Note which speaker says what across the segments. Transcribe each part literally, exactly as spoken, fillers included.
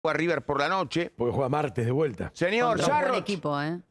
Speaker 1: a River por la noche.
Speaker 2: Porque juega martes de vuelta.
Speaker 1: Señor
Speaker 3: Contra un buen
Speaker 1: Jarroch.
Speaker 3: equipo, ¿eh?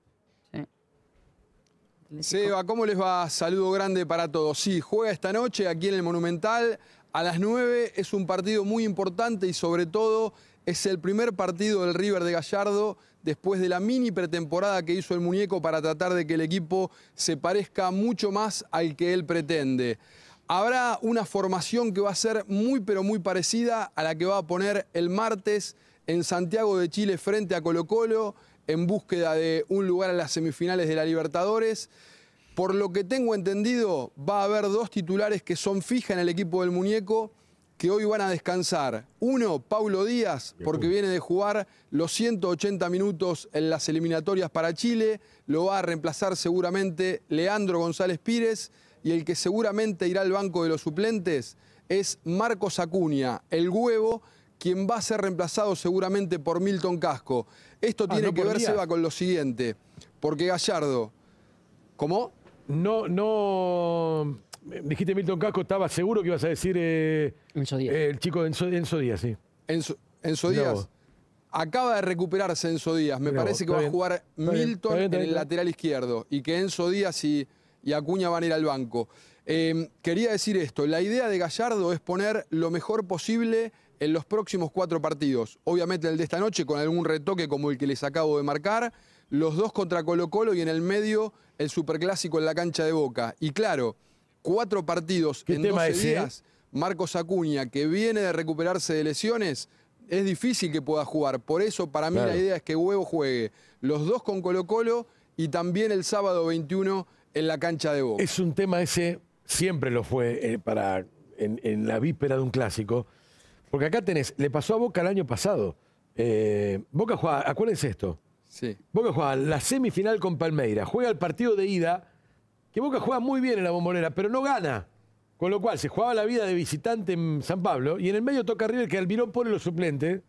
Speaker 3: Sí.
Speaker 4: Seba, ¿cómo les va? Saludo grande para todos. Sí, juega esta noche aquí en el Monumental a las nueve. Es un partido muy importante y sobre todo es el primer partido del River de Gallardo después de la mini pretemporada que hizo el muñeco para tratar de que el equipo se parezca mucho más al que él pretende. Habrá una formación que va a ser muy pero muy parecida a la que va a poner el martes en Santiago de Chile frente a Colo-Colo en búsqueda de un lugar en las semifinales de la Libertadores. Por lo que tengo entendido, va a haber dos titulares que son fijas en el equipo del muñeco que hoy van a descansar. Uno, Paulo Díaz, porque viene de jugar los ciento ochenta minutos en las eliminatorias para Chile. Lo va a reemplazar seguramente Leandro González Pires. Y el que seguramente irá al banco de los suplentes es Marcos Acuña, el huevo, quien va a ser reemplazado seguramente por Milton Casco. Esto
Speaker 2: Ah,
Speaker 4: tiene
Speaker 2: no
Speaker 4: que
Speaker 2: por
Speaker 4: ver,
Speaker 2: Díaz.
Speaker 4: Seba, con lo siguiente. Porque Gallardo... ¿Cómo?
Speaker 2: No, no... Dijiste Milton Casco, estaba seguro que ibas a decir... Eh,
Speaker 5: Enzo Díaz.
Speaker 2: eh, el chico de Enzo, Enzo Díaz, sí.
Speaker 4: Enzo, Enzo
Speaker 2: Mirá
Speaker 4: Díaz.
Speaker 2: vos.
Speaker 4: Acaba de recuperarse Enzo Díaz. Me
Speaker 2: Mirá
Speaker 4: parece
Speaker 2: vos,
Speaker 4: que va
Speaker 2: está
Speaker 4: a jugar
Speaker 2: bien, está bien,
Speaker 4: Milton
Speaker 2: está bien, está
Speaker 4: en
Speaker 2: bien,
Speaker 4: el
Speaker 2: está
Speaker 4: lateral izquierdo y que Enzo Díaz y, y Acuña van a ir al banco. Eh, quería decir esto, la idea de Gallardo es poner lo mejor posible en los próximos cuatro partidos. Obviamente el de esta noche con algún retoque como el que les acabo de marcar, los dos contra Colo-Colo y en el medio el superclásico en la cancha de Boca. Y claro, cuatro partidos
Speaker 2: ¿Qué
Speaker 4: en
Speaker 2: tema
Speaker 4: doce
Speaker 2: ese, eh?
Speaker 4: días, Marcos Acuña, que viene de recuperarse de lesiones, es difícil que pueda jugar. Por eso para mí
Speaker 2: Claro.
Speaker 4: la idea es que Huevo juegue los dos con Colo-Colo y también el sábado veintiuno en la cancha de Boca.
Speaker 2: Es un tema ese, siempre lo fue eh, para en, en la víspera de un clásico. Porque acá tenés, le pasó a Boca el año pasado. Eh, Boca juega, acuérdense esto.
Speaker 4: Sí.
Speaker 2: Boca juega la semifinal con Palmeiras, juega el partido de ida, que Boca juega muy bien en la Bombonera, pero no gana. Con lo cual se jugaba la vida de visitante en San Pablo y en el medio toca River que Almirón pone los suplentes.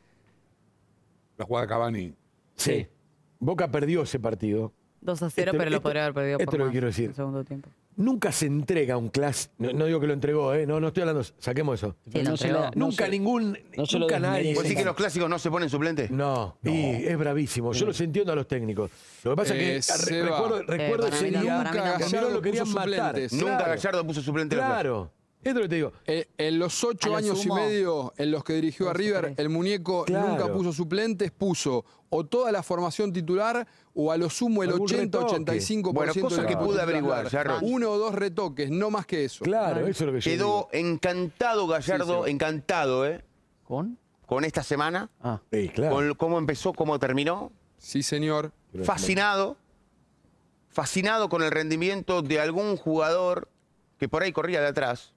Speaker 6: La jugada Cavani.
Speaker 2: Sí. Boca perdió ese partido.
Speaker 3: dos a cero,
Speaker 2: Esto-
Speaker 3: pero lo
Speaker 2: esto-
Speaker 3: podría haber perdido
Speaker 2: esto
Speaker 3: por
Speaker 2: es lo que
Speaker 3: más
Speaker 2: quiero
Speaker 3: en
Speaker 2: decir.
Speaker 3: el segundo tiempo.
Speaker 2: Nunca se entrega un clásico. No, no digo que lo entregó, ¿eh? No, no estoy hablando. Saquemos eso.
Speaker 3: Sí,
Speaker 5: Pero
Speaker 3: lo
Speaker 5: no se
Speaker 3: entregó.
Speaker 5: la- no
Speaker 2: Nunca
Speaker 5: se-
Speaker 2: ningún.
Speaker 5: no se lo
Speaker 2: nunca nadie.
Speaker 5: desmerece.
Speaker 1: ¿Vos decís que los clásicos no se ponen suplentes?
Speaker 2: No, y es bravísimo. Yo los entiendo a los técnicos. Lo que pasa
Speaker 4: Eh,
Speaker 2: es que re-
Speaker 4: Seba.
Speaker 2: recuerdo, recuerdo
Speaker 3: para
Speaker 2: ese
Speaker 3: mí no,
Speaker 2: día
Speaker 3: para mí no.
Speaker 2: que a Almirón
Speaker 4: Gallardo
Speaker 2: lo querían
Speaker 4: puso
Speaker 2: matar.
Speaker 4: suplentes.
Speaker 1: Nunca
Speaker 2: Claro,
Speaker 1: Gallardo puso suplente en los clásicos.
Speaker 2: Claro. Esto es lo que te digo.
Speaker 4: Eh, en los ocho
Speaker 3: A lo
Speaker 4: años
Speaker 3: sumo,
Speaker 4: y medio en los que dirigió a
Speaker 3: dos o
Speaker 4: River,
Speaker 3: tres.
Speaker 4: el muñeco
Speaker 2: Claro.
Speaker 4: nunca puso suplentes, puso o toda la formación titular o a lo sumo el
Speaker 2: Algún
Speaker 4: ochenta
Speaker 2: retoque.
Speaker 4: ochenta y cinco por ciento
Speaker 1: Bueno, cosa
Speaker 4: del
Speaker 1: que
Speaker 4: equipo
Speaker 1: pude
Speaker 4: titular.
Speaker 1: averiguar, Jarroch.
Speaker 4: Uno o dos retoques, no más que eso.
Speaker 2: Claro, eso es lo que yo
Speaker 1: Quedó
Speaker 2: digo.
Speaker 1: encantado Gallardo,
Speaker 4: Sí, sí.
Speaker 1: encantado, ¿eh?
Speaker 5: ¿Con?
Speaker 1: Con esta semana,
Speaker 5: Ah.
Speaker 2: Sí, claro.
Speaker 1: con cómo empezó, cómo terminó.
Speaker 4: Sí, señor.
Speaker 1: Fascinado, fascinado con el rendimiento de algún jugador que por ahí corría de atrás.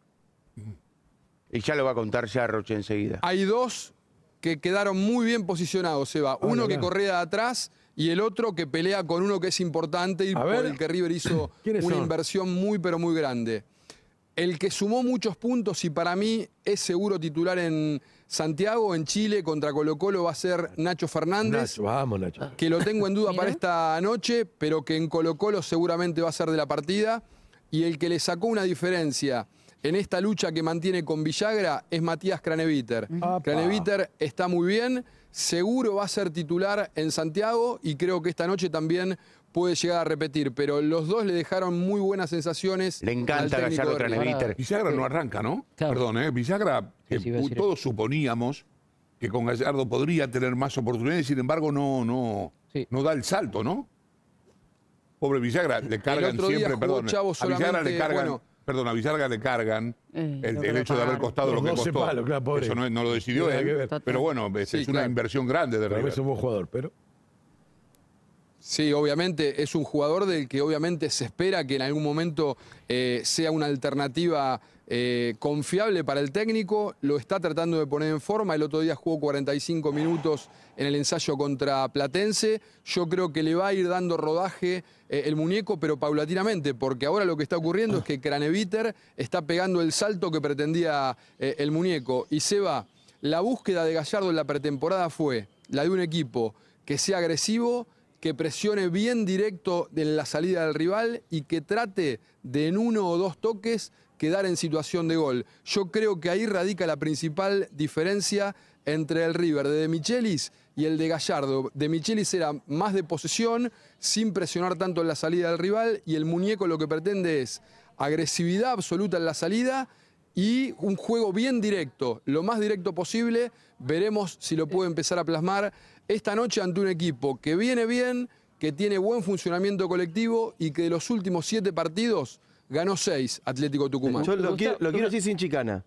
Speaker 1: Y ya lo va a contar Jarroch enseguida.
Speaker 4: Hay dos que quedaron muy bien posicionados, Seba. Uno
Speaker 2: la,
Speaker 4: que
Speaker 2: la.
Speaker 4: corría de atrás y el otro que pelea con uno que es importante y
Speaker 2: A
Speaker 4: por
Speaker 2: ver.
Speaker 4: el que River hizo
Speaker 2: ¿Quiénes
Speaker 4: una
Speaker 2: son?
Speaker 4: inversión muy, pero muy grande. El que sumó muchos puntos y para mí es seguro titular en Santiago, en Chile, contra Colo-Colo, va a ser Nacho Fernández.
Speaker 2: Nacho, vamos, Nacho.
Speaker 4: Que lo tengo en duda
Speaker 3: Mira.
Speaker 4: para esta noche, pero que en Colo-Colo seguramente va a ser de la partida. Y el que le sacó una diferencia en esta lucha que mantiene con Villagra es Matías Craneviter.
Speaker 2: Apa.
Speaker 4: Craneviter está muy bien, seguro va a ser titular en Santiago y creo que esta noche también puede llegar a repetir, pero los dos le dejaron muy buenas sensaciones.
Speaker 1: Le encanta
Speaker 4: al técnico
Speaker 1: Gallardo
Speaker 4: de River.
Speaker 1: Craneviter.
Speaker 6: Villagra no arranca, ¿no?
Speaker 5: Claro.
Speaker 6: Perdón, ¿eh? Villagra, que
Speaker 5: Sí, sí, iba a decir
Speaker 6: todos suponíamos que con Gallardo podría tener más oportunidades, sin embargo no, no,
Speaker 5: Sí.
Speaker 6: no da el salto, ¿no? Pobre Villagra, le cargan
Speaker 4: otro día
Speaker 6: siempre,
Speaker 4: jugó
Speaker 6: perdón.
Speaker 4: Chavo
Speaker 6: A Villagra le
Speaker 4: solamente,
Speaker 6: cargan,
Speaker 4: bueno.
Speaker 6: perdón, a Villagra le cargan
Speaker 3: Eh,
Speaker 6: el,
Speaker 3: lo
Speaker 6: el
Speaker 3: que
Speaker 6: hecho de haber
Speaker 3: pagaron.
Speaker 6: costado
Speaker 2: Los
Speaker 6: lo que
Speaker 2: doce
Speaker 6: costó.
Speaker 2: palos, claro, pobre.
Speaker 6: Eso no, no lo decidió
Speaker 2: Nada que
Speaker 6: él.
Speaker 2: ver.
Speaker 3: Total.
Speaker 6: Pero bueno, es,
Speaker 4: Sí,
Speaker 6: es una
Speaker 4: claro.
Speaker 6: inversión grande de
Speaker 2: Para mí
Speaker 6: River.
Speaker 2: es un buen jugador, pero.
Speaker 4: Sí, obviamente es un jugador del que obviamente se espera que en algún momento eh, sea una alternativa eh, confiable para el técnico. Lo está tratando de poner en forma. El otro día jugó cuarenta y cinco minutos en el ensayo contra Platense. Yo creo que le va a ir dando rodaje eh, el muñeco, pero paulatinamente, porque ahora lo que está ocurriendo es que Craneviter está pegando el salto que pretendía eh, el muñeco. Y Seba, la búsqueda de Gallardo en la pretemporada fue la de un equipo que sea agresivo, que presione bien directo en la salida del rival y que trate de en uno o dos toques quedar en situación de gol. Yo creo que ahí radica la principal diferencia entre el River de De Michelis y el de Gallardo. De Michelis era más de posesión, sin presionar tanto en la salida del rival, y el muñeco lo que pretende es agresividad absoluta en la salida y un juego bien directo, lo más directo posible. Veremos si lo puede empezar a plasmar esta noche ante un equipo que viene bien, que tiene buen funcionamiento colectivo y que de los últimos siete partidos ganó seis Atlético Tucumán.
Speaker 3: Yo lo quiero, lo quiero decir sin chicana.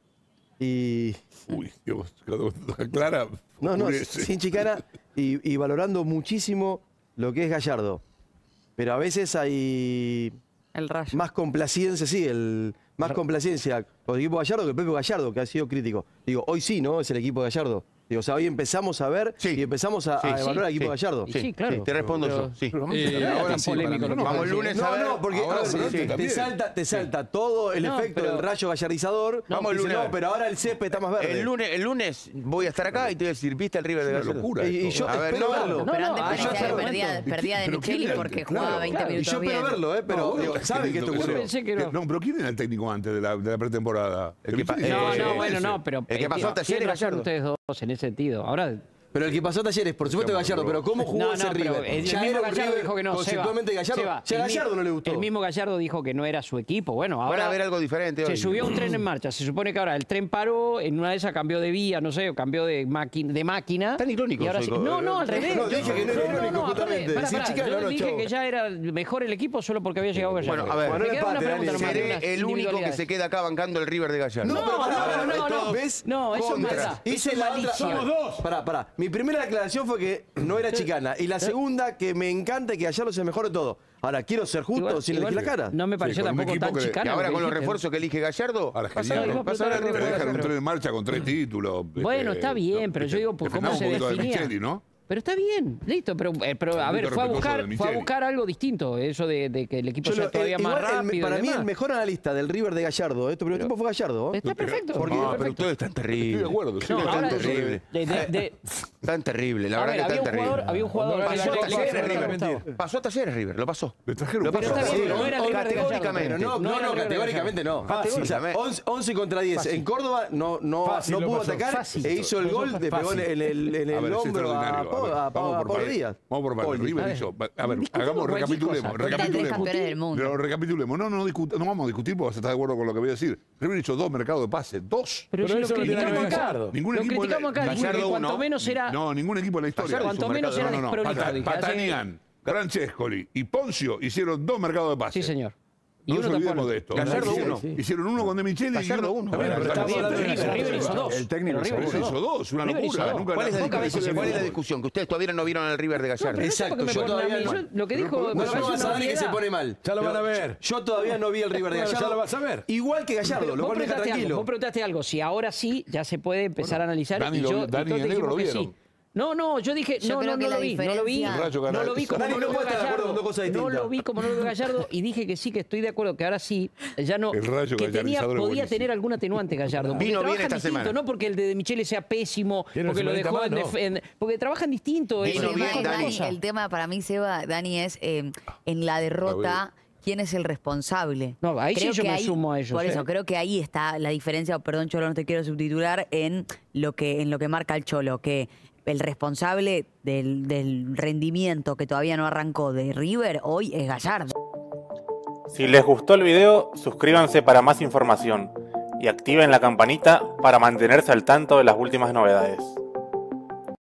Speaker 3: Y...
Speaker 6: Uy, Dios, Clara.
Speaker 3: No, no,
Speaker 6: oscurece.
Speaker 3: sin chicana y, y valorando muchísimo lo que es Gallardo. Pero a veces hay
Speaker 5: El Rayo.
Speaker 3: más complacencia, sí, el, más complacencia con el equipo Gallardo que el propio Gallardo, que ha sido crítico. Digo, hoy sí, ¿no? Es el equipo Gallardo. Digo, o sea, hoy empezamos a ver
Speaker 1: Sí.
Speaker 3: y empezamos a,
Speaker 1: Sí,
Speaker 3: a evaluar al
Speaker 1: sí,
Speaker 3: equipo
Speaker 1: sí.
Speaker 3: Gallardo.
Speaker 5: Y sí, claro.
Speaker 1: Te respondo
Speaker 5: Pero-
Speaker 1: yo, sí.
Speaker 6: Pero,
Speaker 4: Eh,
Speaker 6: no,
Speaker 4: ahora
Speaker 5: tan
Speaker 4: sí, para
Speaker 5: polémico
Speaker 4: mí.
Speaker 5: lo que
Speaker 1: Vamos el lunes a
Speaker 3: No,
Speaker 1: ver.
Speaker 3: no, porque
Speaker 4: Ahora
Speaker 3: ahora
Speaker 4: sí,
Speaker 3: te,
Speaker 6: sí,
Speaker 3: te
Speaker 6: también.
Speaker 3: salta, te salta todo el
Speaker 5: No,
Speaker 3: efecto
Speaker 5: pero-
Speaker 3: del rayo gallardizador.
Speaker 5: No,
Speaker 1: Vamos el
Speaker 3: Dice,
Speaker 1: lunes.
Speaker 3: no, pero ahora el césped está más verde.
Speaker 1: El lunes, el lunes voy a estar acá y te voy a decir, ¿viste el River de
Speaker 6: una
Speaker 1: Gallardo?
Speaker 6: locura.
Speaker 3: Y, y
Speaker 6: esto.
Speaker 3: yo
Speaker 1: A ver,
Speaker 3: espero
Speaker 1: no,
Speaker 3: verlo.
Speaker 5: no,
Speaker 7: Pero
Speaker 5: no,
Speaker 7: antes
Speaker 5: ah,
Speaker 7: parecía
Speaker 5: yo
Speaker 7: que
Speaker 5: hace un
Speaker 7: perdía,
Speaker 6: momento.
Speaker 7: perdía de
Speaker 6: Pero ¿quién
Speaker 7: Michelis
Speaker 6: era?
Speaker 7: porque
Speaker 6: Claro,
Speaker 7: jugaba veinte
Speaker 5: claro.
Speaker 3: Y
Speaker 7: minutos
Speaker 3: yo espero
Speaker 7: bien.
Speaker 3: verlo, ¿eh? Pero
Speaker 6: No,
Speaker 3: digo,
Speaker 6: bueno,
Speaker 3: saben que esto
Speaker 6: yo
Speaker 3: ocurrió.
Speaker 5: pensé que no.
Speaker 6: No, pero ¿quién era el técnico antes de la, de la pretemporada?
Speaker 1: El que pa-
Speaker 6: Michelis.
Speaker 5: No,
Speaker 1: Eh,
Speaker 5: no,
Speaker 1: ese.
Speaker 5: bueno, no, pero...
Speaker 1: El que
Speaker 5: eh,
Speaker 1: pasó a Talleres,
Speaker 5: tienen razón
Speaker 1: Gallardo.
Speaker 5: ustedes dos en ese sentido. Ahora...
Speaker 3: Pero el que pasó a Talleres, por supuesto,
Speaker 6: Digamos,
Speaker 3: Gallardo, pero ¿cómo jugó
Speaker 5: No,
Speaker 3: ese
Speaker 5: no, pero
Speaker 3: River?
Speaker 5: el
Speaker 3: Ya
Speaker 5: mismo
Speaker 3: era un
Speaker 5: Gallardo
Speaker 3: River
Speaker 5: dijo que no,
Speaker 3: conceptualmente
Speaker 5: Seba,
Speaker 3: Gallardo.
Speaker 5: Seba,
Speaker 3: Ya a
Speaker 5: el mi-
Speaker 3: Gallardo no le gustó.
Speaker 5: El mismo Gallardo dijo que no era su equipo. Bueno, ahora...
Speaker 1: Van a ver algo diferente
Speaker 5: Se
Speaker 1: hoy.
Speaker 5: subió un tren en marcha. Se supone que ahora el tren paró, en una de esas cambió de vía, no sé, o cambió de, máquina, de máquina.
Speaker 1: Tan irónicos
Speaker 5: Y ahora
Speaker 1: hoy,
Speaker 5: sí-
Speaker 1: co-
Speaker 5: No, no, al revés.
Speaker 3: No, dije que no era irónico,
Speaker 5: aparte,
Speaker 3: justamente.
Speaker 5: pará,
Speaker 3: Sin
Speaker 5: pará,
Speaker 3: chica,
Speaker 5: yo
Speaker 3: no, no,
Speaker 5: dije
Speaker 3: chavo.
Speaker 5: que ya era mejor el equipo solo porque había llegado Gallardo.
Speaker 1: Bueno, a ver.
Speaker 5: Me
Speaker 3: Bueno,
Speaker 5: queda una
Speaker 3: empate,
Speaker 5: pregunta
Speaker 3: Dani.
Speaker 5: nomás, de
Speaker 1: Seré
Speaker 5: unas
Speaker 1: el único que
Speaker 5: individualidades.
Speaker 1: se queda acá bancando el River de Gallardo.
Speaker 3: No, pero pará,
Speaker 5: no,
Speaker 3: pará,
Speaker 5: no,
Speaker 3: esto
Speaker 5: no.
Speaker 3: ¿ves?
Speaker 5: No, eso
Speaker 3: Contra.
Speaker 5: es maldad.
Speaker 3: Hice
Speaker 5: Eso es
Speaker 3: la otra.
Speaker 5: malicia.
Speaker 3: Somos dos. Pará, pará. Mi primera declaración fue que no era chicana. Y la segunda, que me encanta que Gallardo sea el mejor de todo. Ahora, quiero ser justo
Speaker 5: Igual-
Speaker 3: sin
Speaker 5: igual
Speaker 3: elegir la cara.
Speaker 5: No me pareció
Speaker 6: con un
Speaker 5: tampoco
Speaker 6: equipo
Speaker 5: tan
Speaker 6: que-
Speaker 5: chicana.
Speaker 1: Y ahora
Speaker 5: lo que
Speaker 1: con los
Speaker 5: dijiste.
Speaker 1: refuerzos que elige Gallardo,
Speaker 6: Ahora,
Speaker 1: vas a
Speaker 6: genial.
Speaker 1: ver,
Speaker 5: No,
Speaker 1: vas a ver el
Speaker 5: pero
Speaker 1: River de
Speaker 6: Te dejan un
Speaker 1: Gallardo.
Speaker 6: tren en marcha con tres títulos.
Speaker 5: Bueno,
Speaker 6: este,
Speaker 5: está bien,
Speaker 6: no,
Speaker 5: pero yo
Speaker 6: este,
Speaker 5: digo, pues,
Speaker 6: te
Speaker 5: ¿cómo
Speaker 6: frenaba
Speaker 5: se
Speaker 6: un poquito de
Speaker 5: definía?
Speaker 6: Micheli, ¿no?
Speaker 5: Pero está bien, listo, pero, eh, pero a
Speaker 6: Un
Speaker 5: ver,
Speaker 6: poquito
Speaker 5: fue a
Speaker 6: respetuoso
Speaker 5: buscar,
Speaker 6: de
Speaker 5: fue a
Speaker 6: Micheli.
Speaker 5: buscar algo distinto, eso de, de que el equipo
Speaker 3: Yo
Speaker 5: sea
Speaker 3: lo-
Speaker 5: todavía
Speaker 3: eh,
Speaker 5: más
Speaker 3: igual el-
Speaker 5: rápido. y
Speaker 3: para mí,
Speaker 5: demás.
Speaker 3: el mejor analista del River de Gallardo de este primer tiempo fue Gallardo. ¿eh?
Speaker 5: Está perfecto.
Speaker 3: Porque-
Speaker 1: No,
Speaker 5: está
Speaker 1: pero
Speaker 5: perfecto.
Speaker 1: ustedes están terribles.
Speaker 6: Estoy de acuerdo. sí,
Speaker 5: No,
Speaker 6: está
Speaker 5: ahora,
Speaker 1: terrible.
Speaker 5: de- de- de-
Speaker 1: Tan terrible, la
Speaker 5: a
Speaker 1: verdad
Speaker 5: ver,
Speaker 1: que
Speaker 5: había
Speaker 1: tan
Speaker 5: un
Speaker 1: terrible.
Speaker 5: jugador, había un jugador
Speaker 2: Cuando
Speaker 5: pasó
Speaker 2: gana
Speaker 5: a
Speaker 2: la
Speaker 5: Talleres,
Speaker 2: Copa,
Speaker 5: pero no
Speaker 2: mentir.
Speaker 5: estaba.
Speaker 1: Pasó a Talleres River, lo pasó.
Speaker 6: Le trajeron
Speaker 1: Lo
Speaker 6: un
Speaker 1: pasó.
Speaker 5: Pero está
Speaker 6: poco-
Speaker 5: bien, no era el River de
Speaker 1: Categóricamente.
Speaker 3: Pero no,
Speaker 5: No
Speaker 3: no,
Speaker 5: era
Speaker 3: no,
Speaker 5: el River de
Speaker 3: categóricamente no.
Speaker 1: Fácil.
Speaker 3: O sea, once, once contra diez. En Córdoba no, no,
Speaker 2: Fácil
Speaker 3: no
Speaker 2: lo
Speaker 3: pudo
Speaker 2: pasó.
Speaker 3: atacar
Speaker 5: Fácil.
Speaker 3: e hizo el
Speaker 2: Pasó
Speaker 3: gol, le pegó
Speaker 2: fácil.
Speaker 3: en el, en
Speaker 6: A
Speaker 3: el
Speaker 6: ver, es
Speaker 3: hombro a,
Speaker 6: extraordinario.
Speaker 3: Po-
Speaker 6: A
Speaker 3: a,
Speaker 6: ver, vamos
Speaker 3: a
Speaker 6: por
Speaker 3: Pablo
Speaker 6: partes.
Speaker 3: Díaz.
Speaker 6: Vamos por partes.
Speaker 3: Poli.
Speaker 6: River
Speaker 5: A ver.
Speaker 6: hizo. A ver,
Speaker 5: Discutamos
Speaker 6: hagamos,
Speaker 5: cualquier
Speaker 6: recapitulemos.
Speaker 5: cosa.
Speaker 7: Contra tres
Speaker 6: Recapitulemos.
Speaker 7: campeones del mundo.
Speaker 6: Pero recapitulemos. No, no, no, discut- no vamos a discutir porque vas a estar de acuerdo con lo que voy a decir. River hizo dos mercados de pase. Dos.
Speaker 5: Pero,
Speaker 2: Pero
Speaker 5: si lo
Speaker 2: eso no tiene
Speaker 5: criticamos
Speaker 2: nada que ver
Speaker 5: acá.
Speaker 2: con Gallardo.
Speaker 6: Ningún
Speaker 5: Lo
Speaker 6: equipo en la-
Speaker 5: criticamos acá. dijimos
Speaker 1: Gallardo
Speaker 5: que cuanto
Speaker 1: uno.
Speaker 5: menos era...
Speaker 6: No, ningún equipo en la historia.
Speaker 1: Gallardo
Speaker 5: Cuanto
Speaker 1: hizo un
Speaker 5: menos
Speaker 1: mercado
Speaker 5: era
Speaker 1: de-
Speaker 6: No, no, no.
Speaker 5: desprolijo,
Speaker 6: Pata-
Speaker 5: dije, hace-
Speaker 6: Patanian, Francescoli y Poncio hicieron dos mercados de pase.
Speaker 5: Sí, señor. Y
Speaker 6: No
Speaker 5: uno
Speaker 6: nos olvidemos
Speaker 5: tampoco.
Speaker 6: de esto.
Speaker 1: Gallardo
Speaker 6: Hicieron-
Speaker 1: uno.
Speaker 6: Hicieron uno con De Micheli y
Speaker 1: Gallardo
Speaker 6: uno.
Speaker 1: uno.
Speaker 6: Está bien,
Speaker 2: Bueno,
Speaker 6: pero
Speaker 2: pero
Speaker 6: estamos
Speaker 2: estamos
Speaker 6: hablando de
Speaker 5: River,
Speaker 6: Gallardo.
Speaker 5: River hizo dos.
Speaker 2: El técnico
Speaker 5: Pero River
Speaker 6: River hizo dos, una
Speaker 5: River hizo
Speaker 6: locura.
Speaker 5: dos.
Speaker 6: Nunca
Speaker 1: ¿Cuál es la
Speaker 6: nunca
Speaker 1: discusión?
Speaker 6: hizo
Speaker 1: ¿Cuál es la
Speaker 6: fútbol.
Speaker 1: discusión? Que ustedes todavía no vieron al River de Gallardo.
Speaker 5: Pero eso
Speaker 3: Exacto,
Speaker 5: porque me
Speaker 3: yo
Speaker 5: ponen a
Speaker 3: todavía
Speaker 5: mí,
Speaker 3: no.
Speaker 5: yo- lo que dijo...
Speaker 3: No
Speaker 5: me
Speaker 3: lo
Speaker 5: parece
Speaker 3: vamos a
Speaker 5: una
Speaker 3: ver que se
Speaker 5: obviedad.
Speaker 3: pone mal.
Speaker 2: Ya lo van a
Speaker 3: Pero
Speaker 2: ver.
Speaker 3: Yo todavía no vi el River de
Speaker 2: Bueno, ya
Speaker 3: Gallardo.
Speaker 2: lo vas a ver.
Speaker 3: Igual que Gallardo,
Speaker 5: Pero
Speaker 3: lo
Speaker 5: vos
Speaker 3: cual me deja
Speaker 5: preguntaste algo,
Speaker 3: tranquilo.
Speaker 5: vos preguntaste algo, si ahora sí ya se puede empezar a analizar
Speaker 6: Dani
Speaker 5: y
Speaker 6: lo-
Speaker 5: yo y
Speaker 6: Dani
Speaker 5: todos
Speaker 6: y el
Speaker 5: dijimos
Speaker 6: negro lo
Speaker 5: que
Speaker 6: vieron.
Speaker 5: sí. No, no, yo dije,
Speaker 7: Yo
Speaker 5: no,
Speaker 7: creo
Speaker 5: no,
Speaker 7: que
Speaker 5: no
Speaker 7: la
Speaker 5: lo vi, no lo vi,
Speaker 7: diferencia-
Speaker 6: El Rayo gana
Speaker 5: no lo vi
Speaker 6: eso.
Speaker 5: como
Speaker 3: Dani,
Speaker 5: no
Speaker 3: no
Speaker 5: lo veo
Speaker 3: puede estar de acuerdo
Speaker 5: Gallardo,
Speaker 3: con dos cosas
Speaker 5: no
Speaker 3: distintas.
Speaker 5: lo vi como no lo veo Gallardo y dije que sí, que estoy de acuerdo, que ahora sí, ya no,
Speaker 6: El Rayo
Speaker 5: que tenía,
Speaker 6: gallardizador es
Speaker 5: podía
Speaker 6: buenísimo.
Speaker 5: tener algún atenuante Gallardo. porque
Speaker 1: Vino bien
Speaker 5: trabajan
Speaker 1: esta
Speaker 5: distinto,
Speaker 1: semana.
Speaker 5: no porque el de, de Michele sea pésimo,
Speaker 2: Tiene
Speaker 5: porque lo
Speaker 2: una
Speaker 5: dejó en,
Speaker 2: semana,
Speaker 5: def- en- porque trabajan distinto.
Speaker 7: El
Speaker 5: eso,
Speaker 1: Vino
Speaker 7: tema,
Speaker 1: bien,
Speaker 7: es,
Speaker 1: Dani.
Speaker 7: Dani, el tema para mí, Seba, Dani, es eh, en la derrota, ¿quién es el responsable?
Speaker 5: No, ahí sí
Speaker 7: Creo
Speaker 5: yo
Speaker 7: que
Speaker 5: me
Speaker 7: ahí-
Speaker 5: sumo a ellos,
Speaker 7: Por
Speaker 5: ¿eh?
Speaker 7: eso, creo que ahí está la diferencia, perdón Cholo, no te quiero subtitular, en lo que, en lo que marca el Cholo, que el responsable del, del rendimiento que todavía no arrancó de River hoy es Gallardo.
Speaker 8: Si les gustó el video, suscríbanse para más información y activen la campanita para mantenerse al tanto de las últimas novedades.